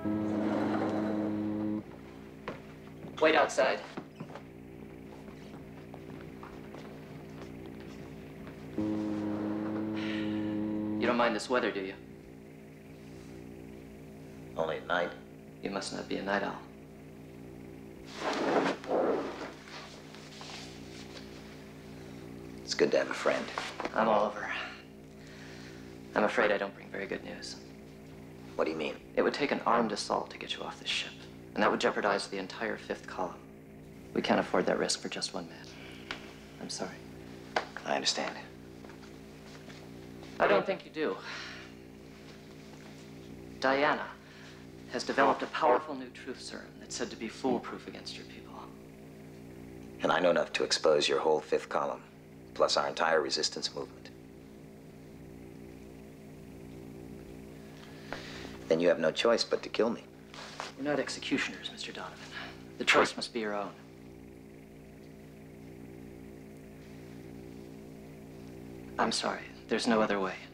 Wait outside. You don't mind this weather, do you? Only at night. You must not be a night owl. It's good to have a friend. I'm Oliver. I'm afraid I don't bring very good news. What do you mean? It would take an armed assault to get you off this ship, and that would jeopardize the entire fifth column. We can't afford that risk for just one man. I'm sorry. I understand. I don't think you do. Diana has developed a powerful new truth serum that's said to be foolproof against your people. And I know enough to expose your whole fifth column, plus our entire resistance movement. Then you have no choice but to kill me. We're not executioners, Mr. Donovan. The choice must be your own. I'm sorry. There's no other way.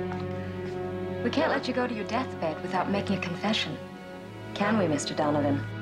We can't let you go to your deathbed without making a confession. Can we, Mr. Donovan?